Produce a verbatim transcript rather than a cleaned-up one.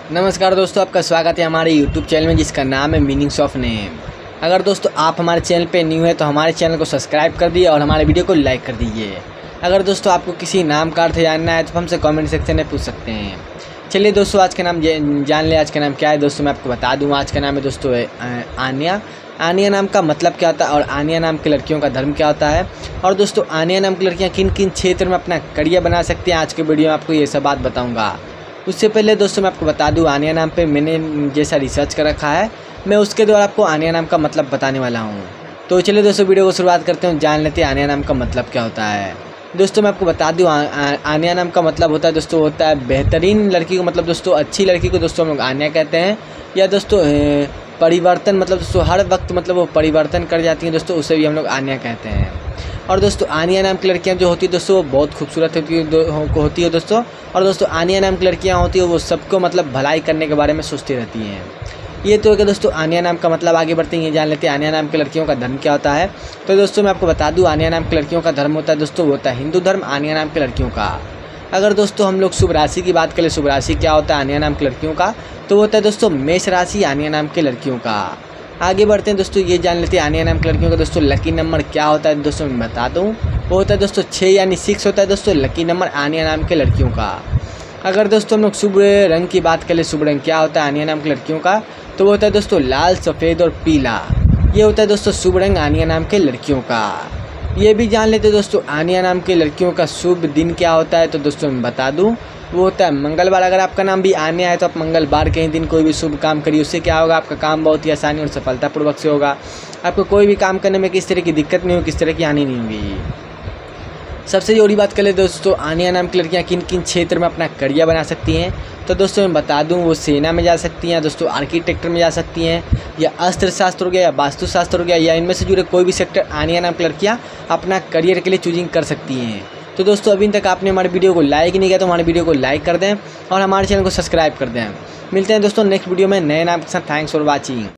नमस्कार दोस्तों, आपका स्वागत है हमारे यूट्यूब चैनल में जिसका नाम है मीनिंग्स ऑफ नेम। अगर दोस्तों आप हमारे चैनल पे न्यू है तो हमारे चैनल को सब्सक्राइब कर दिए और हमारे वीडियो को लाइक कर दीजिए। अगर दोस्तों आपको किसी नाम का अर्थ जानना है तो हमसे कमेंट सेक्शन में पूछ सकते हैं। चलिए दोस्तों, आज का नाम जान ले। आज का नाम क्या है दोस्तों, मैं आपको बता दूँ। आज का नाम है दोस्तों आन्या। आन्या नाम का मतलब क्या होता है और आन्या नाम की लड़कियों का धर्म क्या होता है, और दोस्तों आन्या नाम की लड़कियाँ किन किन क्षेत्र में अपना करियर बना सकती हैं, आज के वीडियो में आपको ये सब बात बताऊँगा। उससे पहले दोस्तों मैं आपको बता दूं, आन्या नाम पे मैंने जैसा रिसर्च कर रखा है, मैं उसके द्वारा आपको आन्या नाम का मतलब बताने वाला हूं। तो चलिए दोस्तों वीडियो को शुरुआत करते हैं, जान लेते हैं आन्या नाम का मतलब क्या होता है। दोस्तों मैं आपको बता दूं, आन्या नाम का मतलब होता है दोस्तों होता है बेहतरीन लड़की को, मतलब दोस्तों अच्छी लड़की को दोस्तों हम लोग आन्या कहते हैं। या दोस्तों परिवर्तन, मतलब दोस्तों हर वक्त मतलब वो परिवर्तन कर जाती हैं दोस्तों, उसे भी हम लोग आन्या कहते हैं। और दोस्तों आन्या नाम की लड़कियां जो होती है दोस्तों वो बहुत खूबसूरत होती है दो, होती है दोस्तों। और दोस्तों आन्या नाम की लड़कियां होती है वो सबको मतलब भलाई करने के बारे में सोचती रहती हैं। ये तो है दोस्तों आन्या नाम का मतलब। आगे बढ़ते हैं, ये जान लेते हैं आन्या नाम की लड़कियों का धर्म क्या होता है। तो दोस्तों मैं आपको बता दूं, आन्या नाम की लड़कियों का धर्म होता है दोस्तों वो होता है हिंदू धर्म आन्या नाम की लड़कियों का। अगर दोस्तों हम लोग शुभ राशि की बात करें, शुभ राशि क्या होता है आन्या नाम की लड़कियों का, तो वो होता है दोस्तों मेष राशि आन्या नाम की लड़कियों का। आगे बढ़ते हैं दोस्तों, ये जान लेते हैं आन्या नाम की लड़कियों का दोस्तों लकी नंबर क्या होता है दोस्तों मैं बता दूं। वो होता है दोस्तों छः यानी सिक्स होता है दोस्तों लकी नंबर आन्या नाम के लड़कियों का। अगर दोस्तों हम लोग शुभ रंग की बात करें, शुभ रंग क्या होता है आन्या नाम की लड़कियों का, तो वो होता है दोस्तों लाल, सफ़ेद और पीला। ये होता है दोस्तों शुभ रंग आन्या नाम के लड़कियों का। ये भी जान लेते हैं दोस्तों आन्या नाम के लड़कियों का शुभ दिन क्या होता है, तो दोस्तों मैं बता दूं वो होता है मंगलवार। अगर आपका नाम भी आन्या है तो आप मंगलवार के ही दिन कोई भी शुभ काम करिए, उससे क्या होगा आपका काम बहुत ही आसानी और सफलतापूर्वक से होगा। आपको कोई भी काम करने में किस तरह की दिक्कत नहीं होगी, किस तरह की हानि नहीं होगी। सबसे जरूरी बात कर ले दोस्तों, आन्या नाम की लड़कियां किन किन क्षेत्र में अपना करियर बना सकती हैं, तो दोस्तों मैं बता दूं वो सेना में जा सकती हैं दोस्तों, आर्किटेक्टर में जा सकती हैं, या अस्त्र शास्त्र हो गया या वास्तुशास्त्र हो गया, या इनमें से जुड़े कोई भी सेक्टर आन्या नाम की लड़कियां अपना करियर के लिए चूजिंग कर सकती हैं। तो दोस्तों अभी तक आपने हमारे वीडियो को लाइक नहीं किया तो हमारे वीडियो को लाइक कर दें और हमारे चैनल को सब्सक्राइब कर दें। मिलते हैं दोस्तों नेक्स्ट वीडियो में नए नाम के साथ। Thanks for watching.